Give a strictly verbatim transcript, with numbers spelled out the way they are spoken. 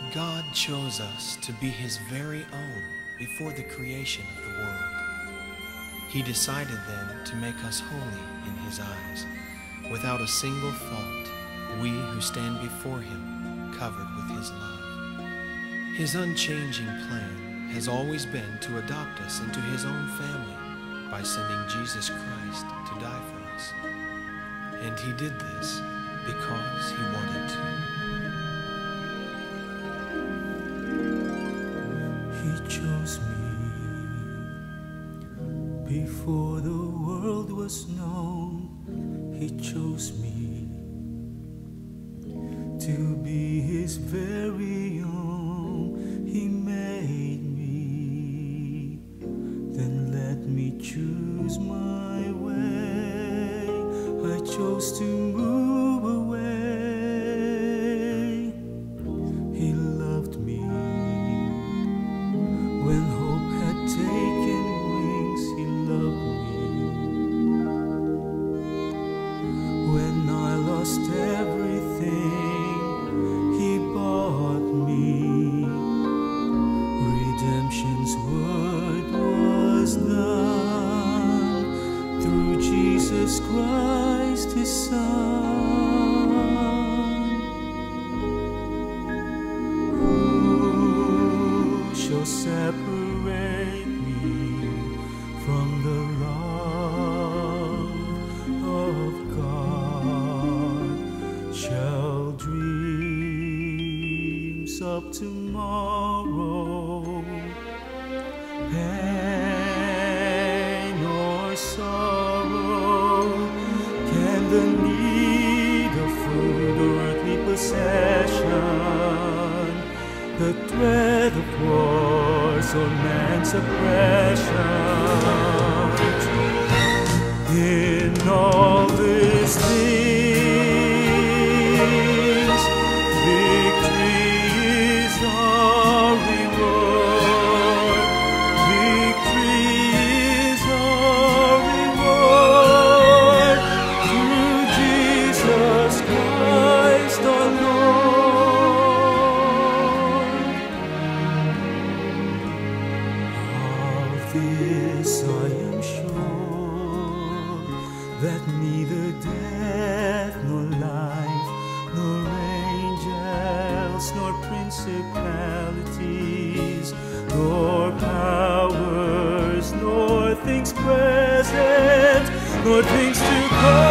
God chose us to be His very own before the creation of the world. He decided then to make us holy in His eyes, without a single fault, we who stand before Him covered with His love. His unchanging plan has always been to adopt us into His own family by sending Jesus Christ to die for us. And He did this because He wanted to. He chose me before the world was known. He chose me to be His very own. He made me, then let me choose my way. I chose to move away. He loved me when hope had taken wings. He loved me when I lost everything. He bought me. Redemption's work was done through Jesus Christ, His Son. Who shall separate me from the love of God? Shall dreams of tomorrow, pain or sorrow, can the need of food or earthly possession, the threat of wars or man's oppression, in all these things, victory is our reward. Victory is our reward through Jesus Christ our Lord. Of this I am sure, that neither death nor life, nor angels, nor principalities, nor powers, nor things present, nor things to come,